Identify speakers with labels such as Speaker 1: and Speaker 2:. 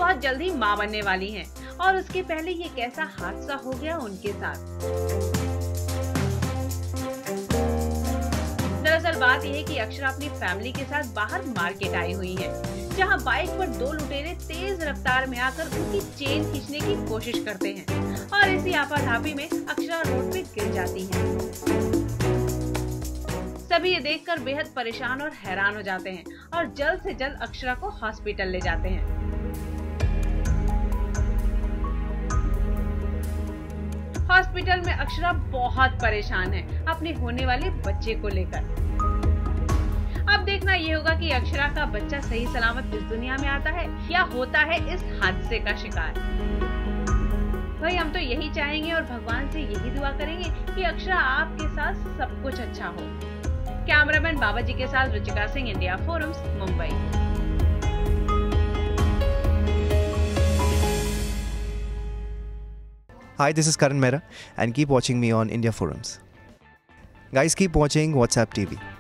Speaker 1: बहुत जल्द ही माँ बनने वाली हैं और उसके पहले ये कैसा हादसा हो गया उनके साथ। दरअसल बात यह है कि अक्षरा अपनी फैमिली के साथ बाहर मार्केट आई हुई है, जहां बाइक पर दो लुटेरे तेज रफ्तार में आकर उनकी चेन खींचने की कोशिश करते हैं और इसी आपाधापी में अक्षरा रोड पे गिर जाती है। सभी ये देखकर बेहद परेशान और हैरान हो जाते हैं और जल्द से जल्द अक्षरा को हॉस्पिटल ले जाते हैं। हॉस्पिटल में अक्षरा बहुत परेशान है अपने होने वाले बच्चे को लेकर। अब देखना ये होगा कि अक्षरा का बच्चा सही सलामत इस दुनिया में आता है या होता है इस हादसे का शिकार। भाई हम तो यही चाहेंगे और भगवान से यही दुआ करेंगे कि अक्षरा आपके साथ सब कुछ अच्छा हो। कैमरामैन बाबाजी के साथ Ruchika Singh, India Forums, Mumbai.
Speaker 2: Hi, this is Karan Mehra and keep watching me on India Forums. Guys, keep watching WhatsApp TV.